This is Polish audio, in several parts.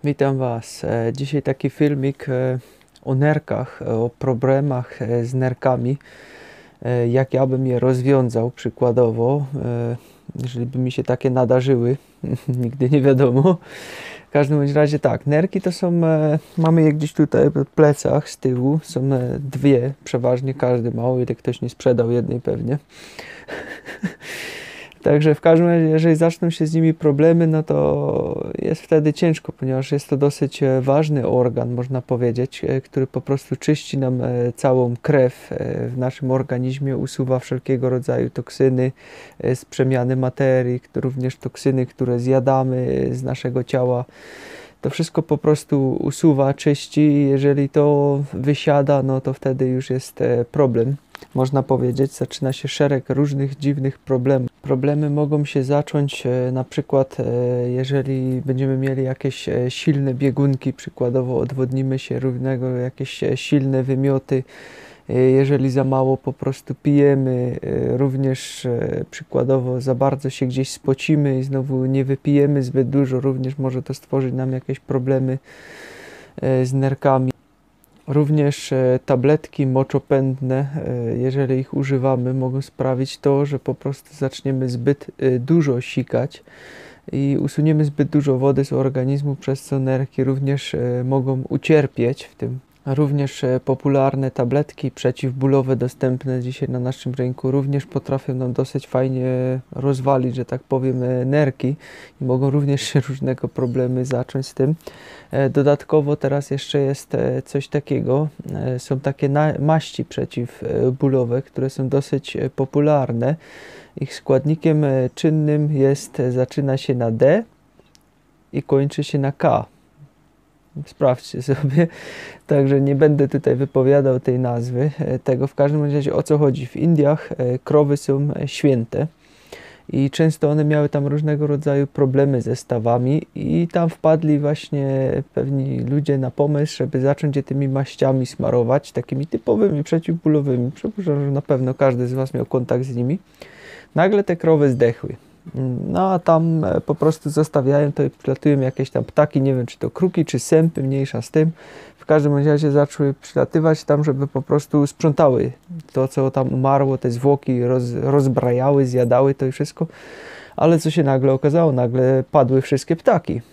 Witam Was. Dzisiaj taki filmik o nerkach, o problemach z nerkami. Jak ja bym je rozwiązał przykładowo, jeżeli by mi się takie nadarzyły, nigdy nie wiadomo. W każdym bądź razie tak, nerki to są, mamy je gdzieś tutaj w plecach z tyłu, są dwie, przeważnie każdy ma, o ile ktoś nie sprzedał jednej pewnie. Także w każdym razie, jeżeli zaczną się z nimi problemy, no to jest wtedy ciężko, ponieważ jest to dosyć ważny organ, można powiedzieć, który po prostu czyści nam całą krew w naszym organizmie, usuwa wszelkiego rodzaju toksyny z przemiany materii, również toksyny, które zjadamy z naszego ciała. To wszystko po prostu usuwa, czyści. Jeżeli to wysiada, no to wtedy już jest problem. Można powiedzieć, zaczyna się szereg różnych dziwnych problemów. Problemy mogą się zacząć na przykład, jeżeli będziemy mieli jakieś silne biegunki, przykładowo odwodnimy się równego, jakieś silne wymioty, jeżeli za mało po prostu pijemy, również przykładowo za bardzo się gdzieś spocimy i znowu nie wypijemy zbyt dużo, również może to stworzyć nam jakieś problemy z nerkami. Również tabletki moczopędne, jeżeli ich używamy, mogą sprawić to, że po prostu zaczniemy zbyt dużo sikać i usuniemy zbyt dużo wody z organizmu, przez co nerki również mogą ucierpieć w tym. Również popularne tabletki przeciwbólowe dostępne dzisiaj na naszym rynku również potrafią nam dosyć fajnie rozwalić, że tak powiem, nerki i mogą również się różnego problemy zacząć z tym. Dodatkowo teraz jeszcze jest coś takiego, są takie maści przeciwbólowe, które są dosyć popularne. Ich składnikiem czynnym zaczyna się na D i kończy się na K. Sprawdźcie sobie, także nie będę tutaj wypowiadał tej nazwy, tego. W każdym razie o co chodzi. W Indiach krowy są święte i często one miały tam różnego rodzaju problemy ze stawami i tam wpadli właśnie pewni ludzie na pomysł, żeby zacząć je tymi maściami smarować, takimi typowymi przeciwbólowymi. Przypuszczam, że na pewno każdy z Was miał kontakt z nimi. Nagle te krowy zdechły. No a tam po prostu zostawiają to i przylatują jakieś tam ptaki, nie wiem czy to kruki, czy sępy, mniejsza z tym. W każdym razie zaczęły przylatywać tam, żeby po prostu sprzątały to, co tam umarło, te zwłoki rozbrajały, zjadały to i wszystko. Ale co się nagle okazało? Nagle padły wszystkie ptaki.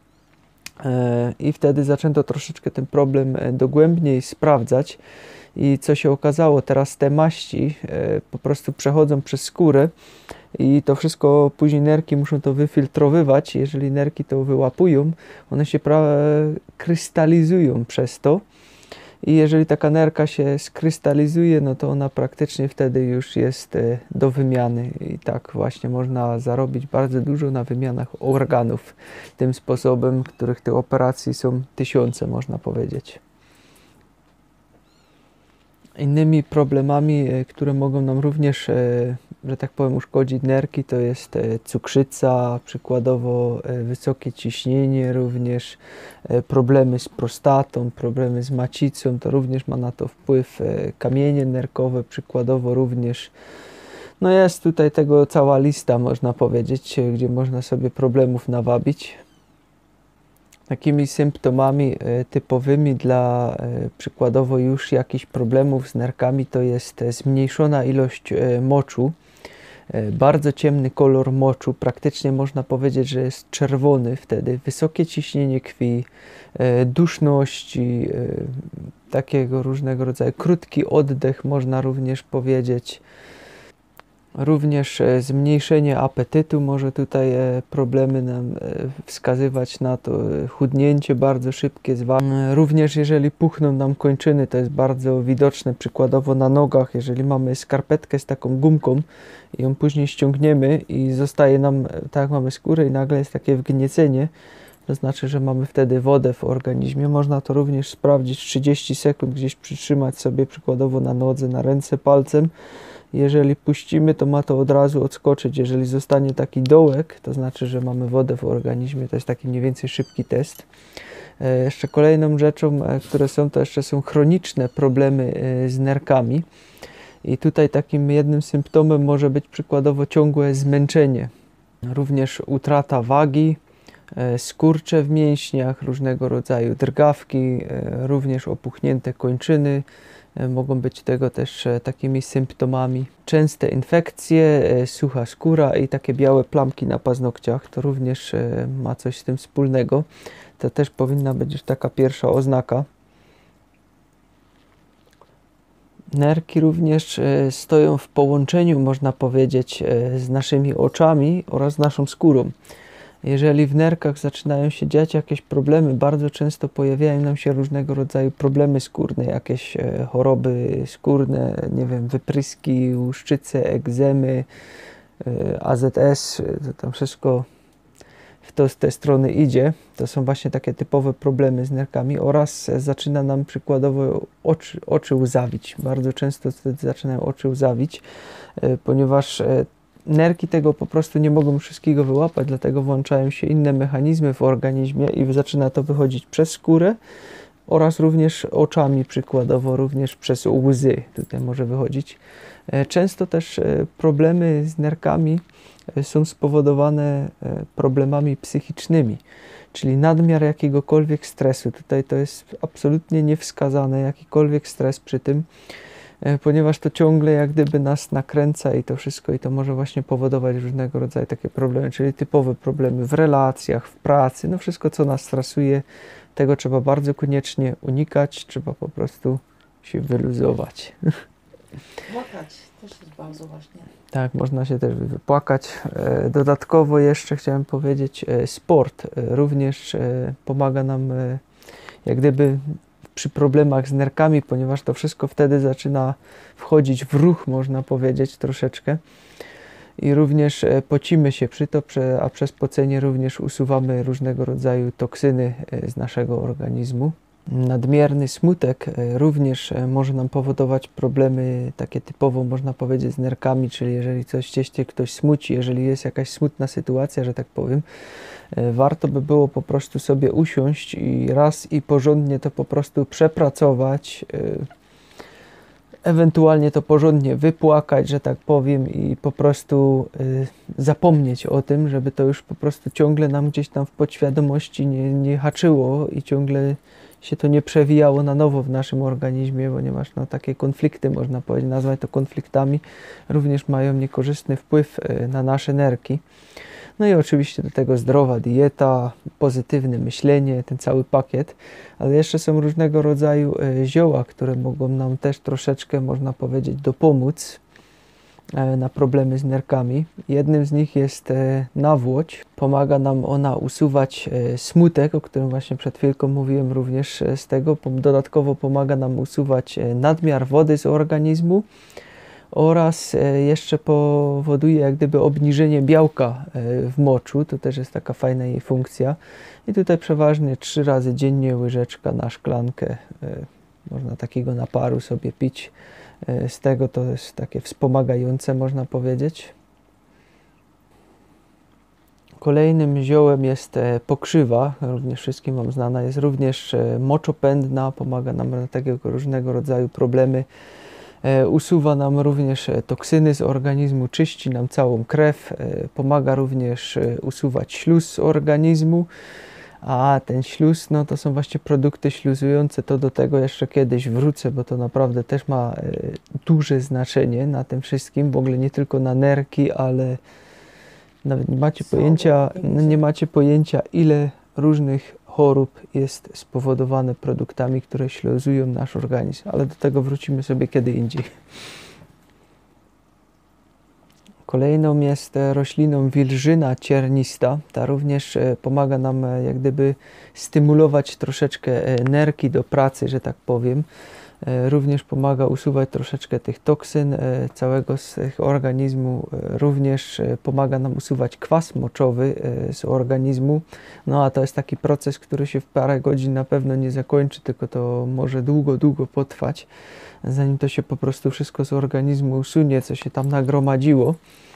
I wtedy zaczęto troszeczkę ten problem dogłębniej sprawdzać. I co się okazało? Teraz te maści po prostu przechodzą przez skórę i to wszystko później nerki muszą to wyfiltrowywać. Jeżeli nerki to wyłapują, one się krystalizują przez to. I jeżeli taka nerka się skrystalizuje, no to ona praktycznie wtedy już jest do wymiany. I tak właśnie można zarobić bardzo dużo na wymianach organów tym sposobem, których tych operacji są tysiące, można powiedzieć. Innymi problemami, które mogą nam również, że tak powiem, uszkodzić nerki, to jest cukrzyca, przykładowo wysokie ciśnienie, również problemy z prostatą, problemy z macicą, to również ma na to wpływ, kamienie nerkowe, przykładowo również. No jest tutaj tego cała lista, można powiedzieć, gdzie można sobie problemów nawabić. Takimi symptomami typowymi dla przykładowo już jakichś problemów z nerkami to jest zmniejszona ilość moczu, bardzo ciemny kolor moczu, praktycznie można powiedzieć, że jest czerwony wtedy, wysokie ciśnienie krwi, duszności, takiego różnego rodzaju, krótki oddech można również powiedzieć. Również zmniejszenie apetytu może tutaj problemy nam wskazywać na to, chudnięcie bardzo szybkie. Również jeżeli puchną nam kończyny, to jest bardzo widoczne, przykładowo na nogach, jeżeli mamy skarpetkę z taką gumką i ją później ściągniemy i zostaje nam, tak jak mamy skórę i nagle jest takie wgniecenie, to znaczy, że mamy wtedy wodę w organizmie. Można to również sprawdzić 30 sekund, gdzieś przytrzymać sobie przykładowo na nodze, na ręce palcem. Jeżeli puścimy, to ma to od razu odskoczyć. Jeżeli zostanie taki dołek, to znaczy, że mamy wodę w organizmie. To jest taki mniej więcej szybki test. Jeszcze kolejną rzeczą, które są, to jeszcze są chroniczne problemy z nerkami. I tutaj takim jednym symptomem może być przykładowo ciągłe zmęczenie. Również utrata wagi, skurcze w mięśniach, różnego rodzaju drgawki, również opuchnięte kończyny. Mogą być tego też takimi symptomami. Częste infekcje, sucha skóra i takie białe plamki na paznokciach, to również ma coś z tym wspólnego. To też powinna być już taka pierwsza oznaka. Nerki również stoją w połączeniu, można powiedzieć, z naszymi oczami oraz naszą skórą. Jeżeli w nerkach zaczynają się dziać jakieś problemy, bardzo często pojawiają nam się różnego rodzaju problemy skórne, jakieś choroby skórne, nie wiem, wypryski, łuszczyce, egzemy, AZS, to tam wszystko w te strony idzie. To są właśnie takie typowe problemy z nerkami oraz zaczyna nam przykładowo oczy łzawić. Bardzo często wtedy zaczynają oczy łzawić, ponieważ nerki tego po prostu nie mogą wszystkiego wyłapać, dlatego włączają się inne mechanizmy w organizmie i zaczyna to wychodzić przez skórę oraz również oczami, przykładowo również przez łzy tutaj może wychodzić. Często też problemy z nerkami są spowodowane problemami psychicznymi, czyli nadmiar jakiegokolwiek stresu. Tutaj to jest absolutnie niewskazane, jakikolwiek stres przy tym, ponieważ to ciągle jak gdyby nas nakręca i to wszystko, i to może właśnie powodować różnego rodzaju takie problemy, czyli typowe problemy w relacjach, w pracy, no wszystko co nas stresuje, tego trzeba bardzo koniecznie unikać, trzeba po prostu się wyluzować. Płakać też jest bardzo ważne. Tak, można się też wypłakać. Dodatkowo jeszcze chciałem powiedzieć, sport również pomaga nam jak gdyby przy problemach z nerkami, ponieważ to wszystko wtedy zaczyna wchodzić w ruch, można powiedzieć, troszeczkę. I również pocimy się przy to, a przez pocenie również usuwamy różnego rodzaju toksyny z naszego organizmu. Nadmierny smutek również może nam powodować problemy takie typowo, można powiedzieć, z nerkami, czyli jeżeli gdzieś ktoś smuci, jeżeli jest jakaś smutna sytuacja, że tak powiem, warto by było po prostu sobie usiąść i raz i porządnie to po prostu przepracować, ewentualnie to porządnie wypłakać, że tak powiem, i po prostu zapomnieć o tym, żeby to już po prostu ciągle nam gdzieś tam w podświadomości nie haczyło i ciągle się to nie przewijało na nowo w naszym organizmie, ponieważ no, takie konflikty, można powiedzieć, nazwać to konfliktami, również mają niekorzystny wpływ na nasze nerki. No i oczywiście do tego zdrowa dieta, pozytywne myślenie, ten cały pakiet, ale jeszcze są różnego rodzaju zioła, które mogą nam też troszeczkę, można powiedzieć, dopomóc na problemy z nerkami. Jednym z nich jest nawłoć. Pomaga nam ona usuwać smutek, o którym właśnie przed chwilką mówiłem również z tego. Dodatkowo pomaga nam usuwać nadmiar wody z organizmu oraz jeszcze powoduje jak gdyby obniżenie białka w moczu. To też jest taka fajna jej funkcja. I tutaj przeważnie 3 razy dziennie łyżeczka na szklankę. Można takiego naparu sobie pić. Z tego to jest takie wspomagające, można powiedzieć. Kolejnym ziołem jest pokrzywa, również wszystkim Wam znana. Jest również moczopędna, pomaga nam na takiego różnego rodzaju problemy. Usuwa nam również toksyny z organizmu, czyści nam całą krew, pomaga również usuwać śluz z organizmu. A ten śluz, no to są właśnie produkty śluzujące, to do tego jeszcze kiedyś wrócę, bo to naprawdę też ma duże znaczenie na tym wszystkim, w ogóle nie tylko na nerki, ale nawet nie macie pojęcia, ile różnych chorób jest spowodowane produktami, które śluzują nasz organizm, ale do tego wrócimy sobie kiedy indziej. Kolejną jest rośliną wilżyna ciernista. Ta również pomaga nam jak gdyby stymulować troszeczkę nerki do pracy, że tak powiem. Również pomaga usuwać troszeczkę tych toksyn całego z organizmu. Również pomaga nam usuwać kwas moczowy z organizmu. No a to jest taki proces, który się w parę godzin na pewno nie zakończy, tylko to może długo, długo potrwać, zanim to się po prostu wszystko z organizmu usunie, co się tam nagromadziło.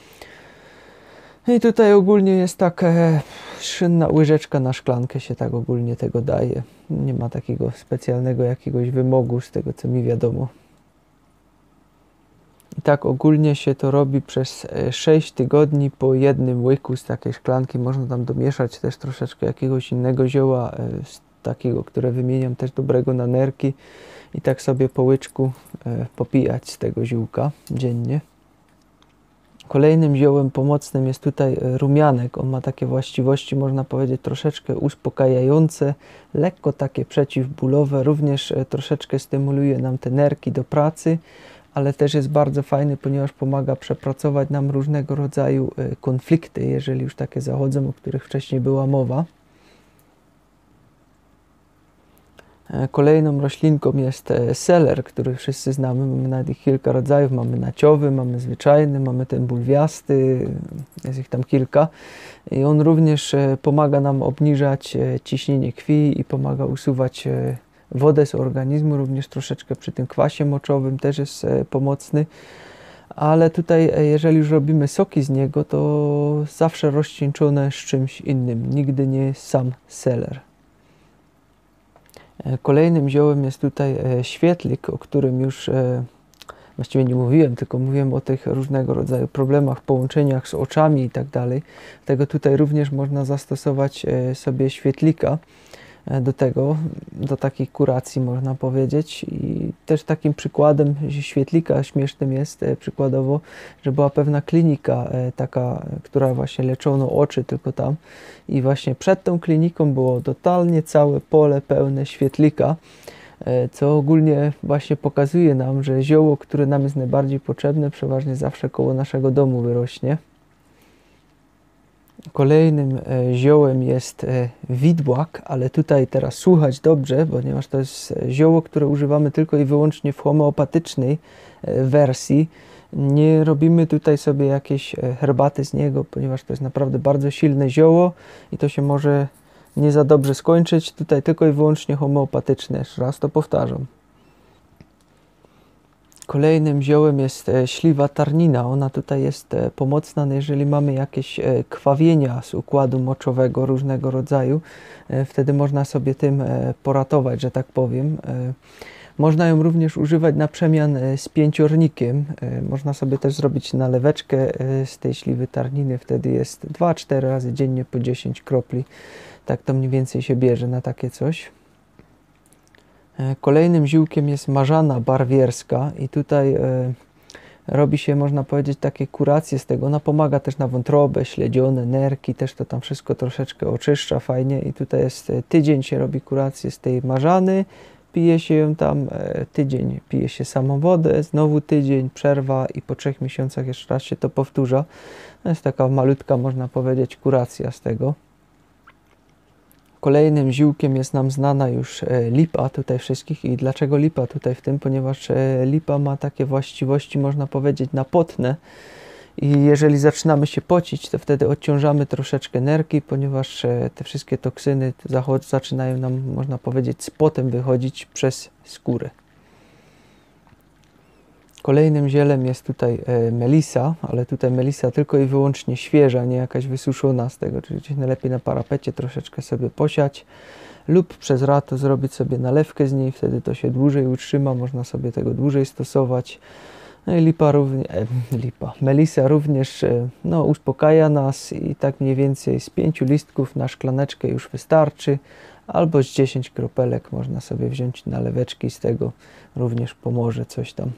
I tutaj ogólnie jest tak szynna łyżeczka na szklankę się tak ogólnie tego daje. Nie ma takiego specjalnego jakiegoś wymogu z tego, co mi wiadomo. I tak ogólnie się to robi przez 6 tygodni po jednym łyku z takiej szklanki. Można tam domieszać też troszeczkę jakiegoś innego zioła, z takiego, które wymieniam też dobrego na nerki. I tak sobie po łyczku popijać z tego ziółka dziennie. Kolejnym ziołem pomocnym jest tutaj rumianek. On ma takie właściwości, można powiedzieć, troszeczkę uspokajające, lekko takie przeciwbólowe. Również troszeczkę stymuluje nam te nerki do pracy, ale też jest bardzo fajny, ponieważ pomaga przepracować nam różnego rodzaju konflikty, jeżeli już takie zachodzą, o których wcześniej była mowa. Kolejną roślinką jest seler, który wszyscy znamy. Mamy nawet ich kilka rodzajów. Mamy naciowy, mamy zwyczajny, mamy ten bulwiasty, jest ich tam kilka. I on również pomaga nam obniżać ciśnienie krwi i pomaga usuwać wodę z organizmu. Również troszeczkę przy tym kwasie moczowym też jest pomocny. Ale tutaj, jeżeli już robimy soki z niego, to zawsze rozcieńczone z czymś innym. Nigdy nie sam seler. Kolejnym ziołem jest tutaj świetlik, o którym już właściwie nie mówiłem, tylko mówiłem o tych różnego rodzaju problemach, połączeniach z oczami i tak dalej. Dlatego tutaj również można zastosować sobie świetlika do tego, do takiej kuracji można powiedzieć. I też takim przykładem świetlika śmiesznym jest przykładowo, że była pewna klinika taka, która właśnie leczono oczy tylko tam i właśnie przed tą kliniką było totalnie całe pole pełne świetlika, co ogólnie właśnie pokazuje nam, że zioło, które nam jest najbardziej potrzebne, przeważnie zawsze koło naszego domu wyrośnie. Kolejnym ziołem jest widłak, ale tutaj teraz słuchać dobrze, ponieważ to jest zioło, które używamy tylko i wyłącznie w homeopatycznej wersji. Nie robimy tutaj sobie jakiejś herbaty z niego, ponieważ to jest naprawdę bardzo silne zioło i to się może nie za dobrze skończyć. Tutaj tylko i wyłącznie homeopatyczne, jeszcze raz to powtarzam. Kolejnym ziołem jest śliwa tarnina. Ona tutaj jest pomocna, jeżeli mamy jakieś krwawienia z układu moczowego różnego rodzaju. Wtedy można sobie tym poratować, że tak powiem. Można ją również używać na przemian z pięciornikiem. Można sobie też zrobić naleweczkę z tej śliwy tarniny. Wtedy jest 2-4 razy dziennie po 10 kropli. Tak to mniej więcej się bierze na takie coś. Kolejnym ziółkiem jest marzana barwierska i tutaj robi się, można powiedzieć, takie kuracje z tego. Ona pomaga też na wątrobę, śledzione, nerki, też to tam wszystko troszeczkę oczyszcza fajnie i tutaj jest tydzień się robi kurację z tej marzany, pije się ją tam, tydzień pije się samą wodę, znowu tydzień, przerwa i po 3 miesiącach jeszcze raz się to powtórza. To jest taka malutka, można powiedzieć, kuracja z tego. Kolejnym ziółkiem jest nam znana już lipa tutaj wszystkich. I dlaczego lipa tutaj w tym? Ponieważ lipa ma takie właściwości, można powiedzieć, napotne. I jeżeli zaczynamy się pocić, to wtedy odciążamy troszeczkę nerki, ponieważ te wszystkie toksyny zaczynają nam, można powiedzieć, z potem wychodzić przez skórę. Kolejnym zielem jest tutaj melisa, ale tutaj melisa tylko i wyłącznie świeża, nie jakaś wysuszona z tego, czyli gdzieś najlepiej na parapecie troszeczkę sobie posiać lub przez lato zrobić sobie nalewkę z niej, wtedy to się dłużej utrzyma, można sobie tego dłużej stosować. No i melisa również no, uspokaja nas i tak mniej więcej z 5 listków na szklaneczkę już wystarczy, albo z 10 kropelek można sobie wziąć naleweczki z tego, również pomoże coś tam.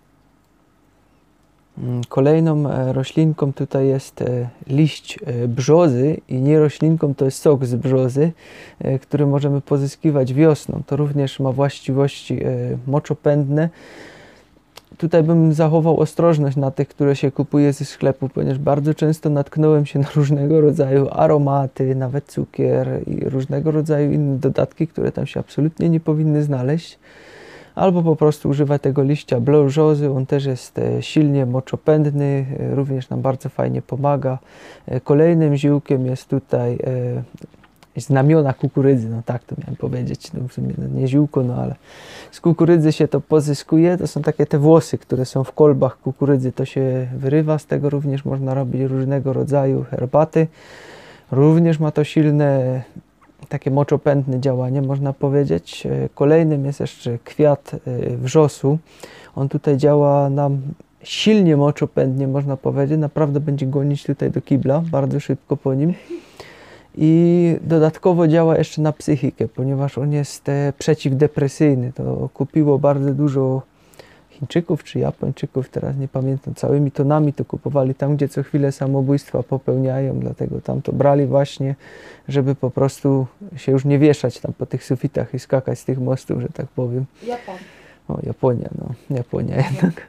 Kolejną roślinką tutaj jest liść brzozy i nie roślinką, to jest sok z brzozy, który możemy pozyskiwać wiosną. To również ma właściwości moczopędne. Tutaj bym zachował ostrożność na tych, które się kupuje ze sklepu, ponieważ bardzo często natknąłem się na różnego rodzaju aromaty, nawet cukier i różnego rodzaju inne dodatki, które tam się absolutnie nie powinny znaleźć. Albo po prostu używać tego liścia brzozy, on też jest silnie moczopędny, również nam bardzo fajnie pomaga. Kolejnym ziółkiem jest tutaj znamiona kukurydzy, no tak to miałem powiedzieć, no w sumie no nie ziółko, no ale z kukurydzy się to pozyskuje, to są takie te włosy, które są w kolbach kukurydzy, to się wyrywa, z tego również można robić różnego rodzaju herbaty. Również ma to silne takie moczopędne działanie, można powiedzieć. Kolejnym jest jeszcze kwiat wrzosu. On tutaj działa nam silnie moczopędnie, można powiedzieć. Naprawdę będzie gonić tutaj do kibla, bardzo szybko po nim. I dodatkowo działa jeszcze na psychikę, ponieważ on jest przeciwdepresyjny. To kupiło bardzo dużo Chińczyków czy Japończyków, teraz nie pamiętam, całymi tonami to kupowali tam, gdzie co chwilę samobójstwa popełniają, dlatego tam to brali właśnie, żeby po prostu się już nie wieszać tam po tych sufitach i skakać z tych mostów, że tak powiem. Japan. O, Japonia, no, Japonia jednak.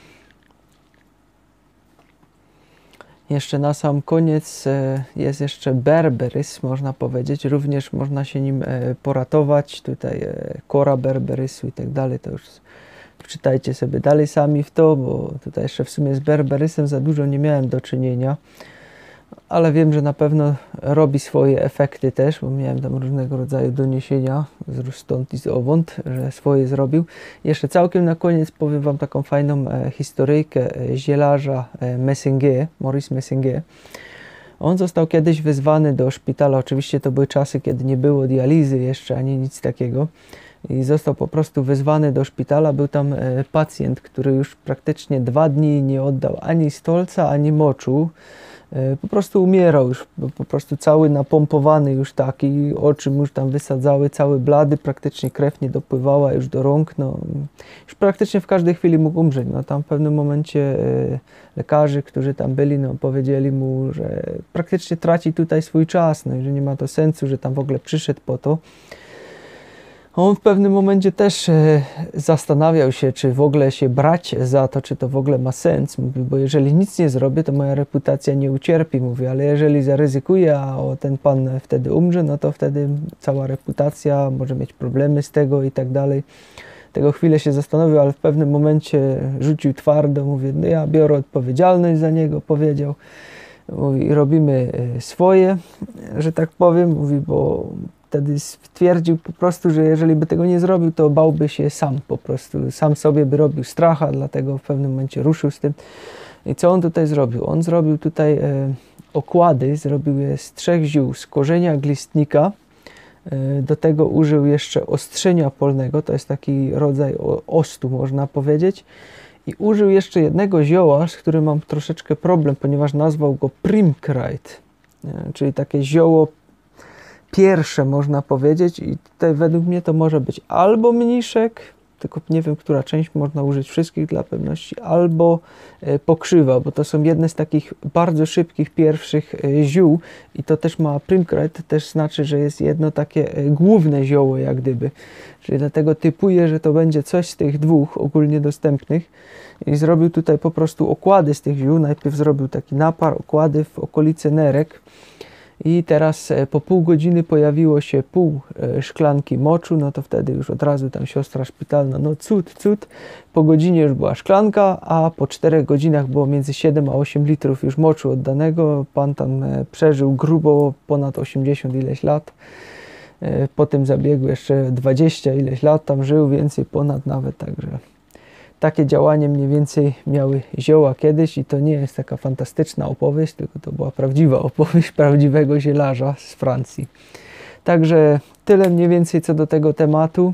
Jeszcze na sam koniec jest jeszcze berberys, można powiedzieć. Również można się nim poratować. Tutaj kora berberysu i tak dalej. To już czytajcie sobie dalej sami w to, bo tutaj jeszcze w sumie z berberysem za dużo nie miałem do czynienia. Ale wiem, że na pewno robi swoje efekty też, bo miałem tam różnego rodzaju doniesienia stąd i zowąd, że swoje zrobił. Jeszcze całkiem na koniec powiem wam taką fajną historyjkę zielarza Messinguet, Maurice Messinguet. On został kiedyś wezwany do szpitala, oczywiście to były czasy, kiedy nie było dializy jeszcze, ani nic takiego. I został po prostu wezwany do szpitala. Był tam pacjent, który już praktycznie 2 dni nie oddał ani stolca, ani moczu. Po prostu umierał już, po prostu cały napompowany już taki, oczy mu już tam wysadzały, cały blady, praktycznie krew nie dopływała już do rąk, no, już praktycznie w każdej chwili mógł umrzeć. No, tam w pewnym momencie lekarze, którzy tam byli, no, powiedzieli mu, że praktycznie traci tutaj swój czas, no i że nie ma to sensu, że tam w ogóle przyszedł po to. On w pewnym momencie też zastanawiał się, czy w ogóle się brać za to, czy to w ogóle ma sens. Mówi, bo jeżeli nic nie zrobię, to moja reputacja nie ucierpi. Mówi, ale jeżeli zaryzykuję, a ten pan wtedy umrze, no to wtedy cała reputacja może mieć problemy z tego i tak dalej. Tego chwilę się zastanowił, ale w pewnym momencie rzucił twardo. Mówi, no ja biorę odpowiedzialność za niego, powiedział. Mówi, robimy swoje, że tak powiem. Mówi, bo wtedy stwierdził po prostu, że jeżeli by tego nie zrobił, to bałby się sam po prostu. Sam sobie by robił stracha, dlatego w pewnym momencie ruszył z tym. I co on tutaj zrobił? On zrobił tutaj okłady, zrobił je z 3 ziół, z korzenia glistnika. Do tego użył jeszcze ostrzenia polnego, to jest taki rodzaj ostu, można powiedzieć. I użył jeszcze jednego zioła, z którym mam troszeczkę problem, ponieważ nazwał go Primkrait, czyli takie zioło pierwsze, można powiedzieć, i tutaj według mnie to może być albo mniszek, tylko nie wiem, która część, można użyć wszystkich dla pewności, albo pokrzywa, bo to są jedne z takich bardzo szybkich pierwszych ziół i to też ma Primkrait, też znaczy, że jest jedno takie główne zioło jak gdyby, czyli dlatego typuję, że to będzie coś z tych 2 ogólnie dostępnych i zrobił tutaj po prostu okłady z tych ziół. Najpierw zrobił taki napar, okłady w okolicy nerek. I teraz po pół godziny pojawiło się pół szklanki moczu, no to wtedy już od razu tam siostra szpitalna, no cud. Po godzinie już była szklanka, a po 4 godzinach było między 7 a 8 litrów już moczu oddanego. Pan tam przeżył grubo ponad 80 ileś lat. Po tym zabiegu jeszcze 20 ileś lat tam żył, więcej ponad nawet, także takie działanie mniej więcej miały zioła kiedyś i to nie jest taka fantastyczna opowieść, tylko to była prawdziwa opowieść prawdziwego zielarza z Francji. Także tyle mniej więcej co do tego tematu.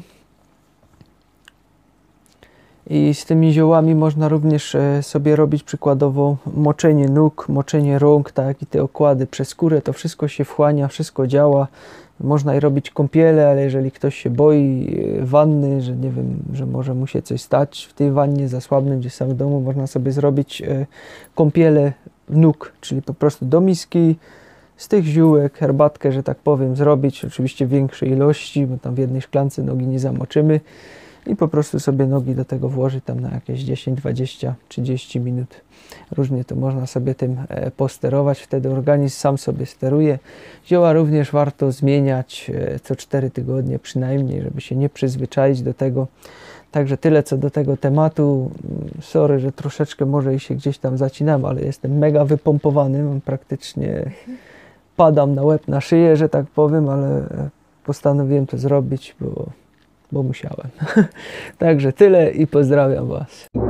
I z tymi ziołami można również sobie robić przykładowo moczenie nóg, moczenie rąk, tak, i te okłady przez skórę, to wszystko się wchłania, wszystko działa. Można i robić kąpiele, ale jeżeli ktoś się boi wanny, że nie wiem, że może mu się coś stać w tej wannie, zasłabnąć gdzieś sam w domu, można sobie zrobić kąpiele nóg, czyli po prostu do miski z tych ziółek, herbatkę, że tak powiem, zrobić, oczywiście w większej ilości, bo tam w jednej szklance nogi nie zamoczymy i po prostu sobie nogi do tego włożyć tam na jakieś 10, 20, 30 minut. Różnie to można sobie tym posterować, wtedy organizm sam sobie steruje. Zioła również warto zmieniać co 4 tygodnie przynajmniej, żeby się nie przyzwyczaić do tego. Także tyle co do tego tematu. Sorry, że troszeczkę może i się gdzieś tam zacinam, ale jestem mega wypompowany, mam praktycznie padam na łeb, na szyję, że tak powiem, ale postanowiłem to zrobić, bo musiałem. Także tyle i pozdrawiam Was.